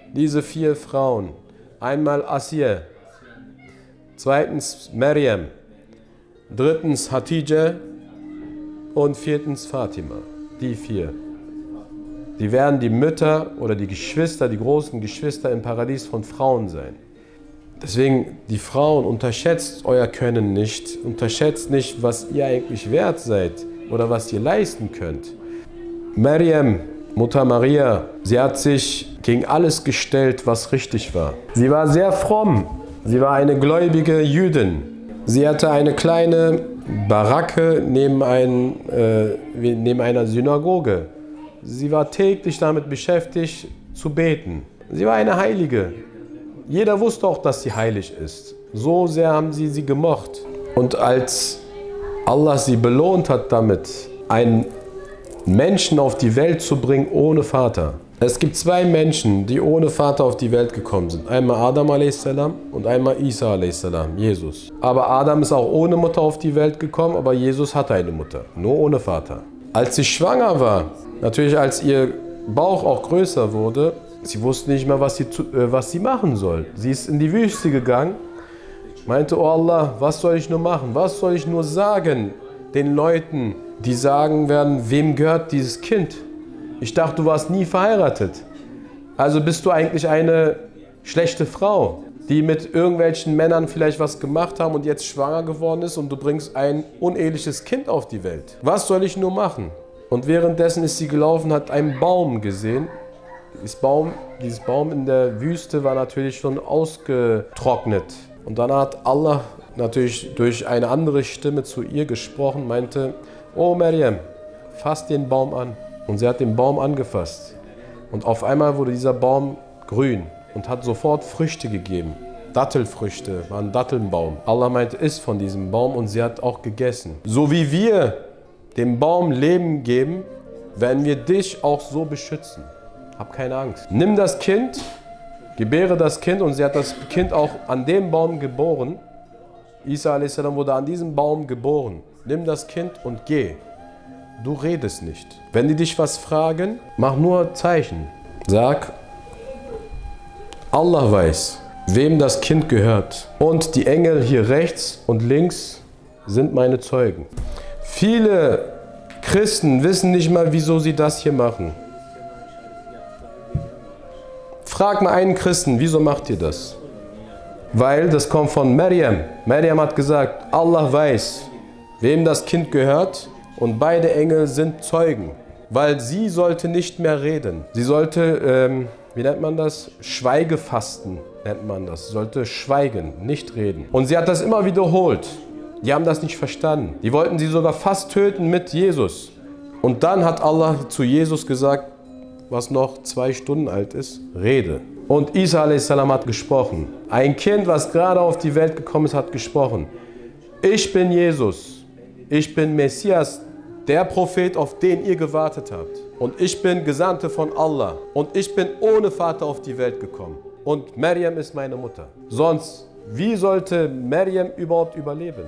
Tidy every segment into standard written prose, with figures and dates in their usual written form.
diese 4 Frauen. Einmal Asiyah, zweitens Maryam, drittens Hatidja und viertens Fatima. Die 4. Die werden die Mütter oder die Geschwister, die großen Geschwister im Paradies von Frauen sein. Deswegen, die Frauen, unterschätzt euer Können nicht, unterschätzt nicht, was ihr eigentlich wert seid oder was ihr leisten könnt. Maryam, Mutter Maria, sie hat sich gegen alles gestellt, was richtig war. Sie war sehr fromm, sie war eine gläubige Jüdin. Sie hatte eine kleine Baracke neben einer Synagoge. Sie war täglich damit beschäftigt, zu beten. Sie war eine Heilige. Jeder wusste auch, dass sie heilig ist. So sehr haben sie gemocht. Und als Allah sie belohnt hat damit, einen Menschen auf die Welt zu bringen ohne Vater. Es gibt 2 Menschen, die ohne Vater auf die Welt gekommen sind. Einmal Adam a.s. und einmal Isa a.s., Jesus. Aber Adam ist auch ohne Mutter auf die Welt gekommen, aber Jesus hatte eine Mutter, nur ohne Vater. Als sie schwanger war, natürlich als ihr Bauch auch größer wurde, sie wusste nicht mehr, was sie machen soll. Sie ist in die Wüste gegangen, meinte, oh Allah, was soll ich nur machen? Was soll ich nur sagen den Leuten, die sagen werden, wem gehört dieses Kind? Ich dachte, du warst nie verheiratet. Also bist du eigentlich eine schlechte Frau, die mit irgendwelchen Männern vielleicht was gemacht haben und jetzt schwanger geworden ist und du bringst ein uneheliches Kind auf die Welt. Was soll ich nur machen? Und währenddessen ist sie gelaufen, hat einen Baum gesehen. Dieses Baum in der Wüste war natürlich schon ausgetrocknet. Und dann hat Allah natürlich durch eine andere Stimme zu ihr gesprochen, meinte, oh Maryam, fass den Baum an. Und sie hat den Baum angefasst. Und auf einmal wurde dieser Baum grün und hat sofort Früchte gegeben. Dattelfrüchte, war ein Dattelbaum. Allah meinte, iss von diesem Baum und sie hat auch gegessen. So wie wir dem Baum Leben geben, werden wir dich auch so beschützen. Hab keine Angst. Nimm das Kind, gebäre das Kind, und sie hat das Kind auch an dem Baum geboren. Isa a.s. wurde an diesem Baum geboren. Nimm das Kind und geh. Du redest nicht. Wenn die dich was fragen, mach nur Zeichen. Sag, Allah weiß, wem das Kind gehört. Und die Engel hier rechts und links sind meine Zeugen. Viele Christen wissen nicht mal, wieso sie das hier machen. Frag mal einen Christen, wieso macht ihr das? Weil das kommt von Maryam. Maryam hat gesagt, Allah weiß, wem das Kind gehört. Und beide Engel sind Zeugen, weil sie sollte nicht mehr reden. Sie sollte, wie nennt man das? Schweigefasten nennt man das. Sie sollte schweigen, nicht reden. Und sie hat das immer wiederholt. Die haben das nicht verstanden. Die wollten sie sogar fast töten mit Jesus. Und dann hat Allah zu Jesus gesagt, was noch 2 Stunden alt ist, rede. Und Isa a.s. hat gesprochen. Ein Kind, was gerade auf die Welt gekommen ist, hat gesprochen. Ich bin Jesus. Ich bin Messias, der Prophet, auf den ihr gewartet habt. Und ich bin Gesandte von Allah. Und ich bin ohne Vater auf die Welt gekommen. Und Maryam ist meine Mutter. Sonst, wie sollte Maryam überhaupt überleben?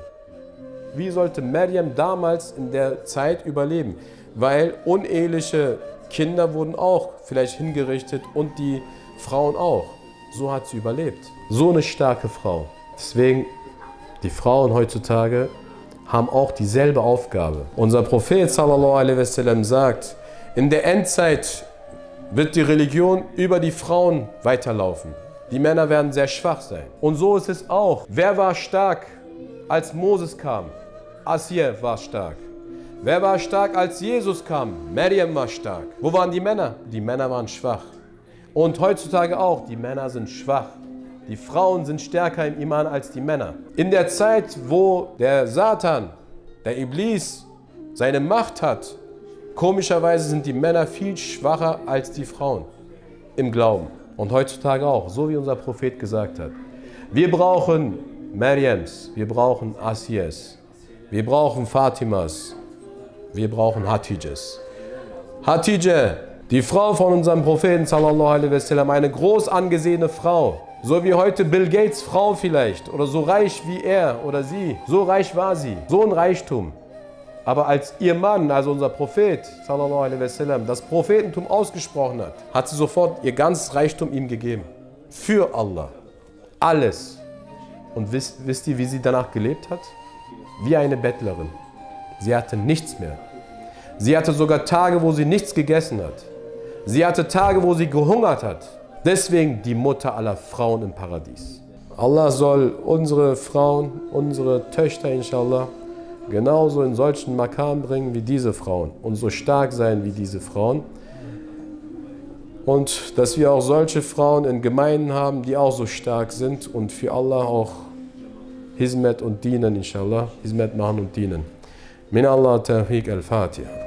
Wie sollte Maryam damals in der Zeit überleben? Weil uneheliche Kinder wurden auch vielleicht hingerichtet und die Frauen auch. So hat sie überlebt. So eine starke Frau. Deswegen, die Frauen heutzutage haben auch dieselbe Aufgabe. Unser Prophet sallallahu alaihi wasallam sagt, in der Endzeit wird die Religion über die Frauen weiterlaufen. Die Männer werden sehr schwach sein. Und so ist es auch. Wer war stark, als Moses kam? Asiyah war stark. Wer war stark, als Jesus kam? Maryam war stark. Wo waren die Männer? Die Männer waren schwach. Und heutzutage auch, die Männer sind schwach. Die Frauen sind stärker im Iman als die Männer. In der Zeit, wo der Satan, der Iblis, seine Macht hat, komischerweise sind die Männer viel schwacher als die Frauen im Glauben. Und heutzutage auch, so wie unser Prophet gesagt hat. Wir brauchen Maryams, wir brauchen Asiyas, wir brauchen Fatimas, wir brauchen Hatidjas. Hatidja, die Frau von unserem Propheten sallallahu alaihi wasallam, eine groß angesehene Frau. So wie heute Bill Gates Frau vielleicht oder so reich wie er oder sie. So reich war sie, so ein Reichtum. Aber als ihr Mann, also unser Prophet, sallallahu alaihi wasallam, das Prophetentum ausgesprochen hat, hat sie sofort ihr ganzes Reichtum ihm gegeben. Für Allah. Alles. Und wisst ihr, wie sie danach gelebt hat? Wie eine Bettlerin. Sie hatte nichts mehr. Sie hatte sogar Tage, wo sie nichts gegessen hat. Sie hatte Tage, wo sie gehungert hat. Deswegen die Mutter aller Frauen im Paradies. Allah soll unsere Frauen, unsere Töchter inshallah, genauso in solchen Makam bringen wie diese Frauen und so stark sein wie diese Frauen. Und dass wir auch solche Frauen in Gemeinden haben, die auch so stark sind und für Allah auch Hizmet und dienen, inshallah. Hizmet machen und dienen. Min Allah Tawfiq al-Fatiha.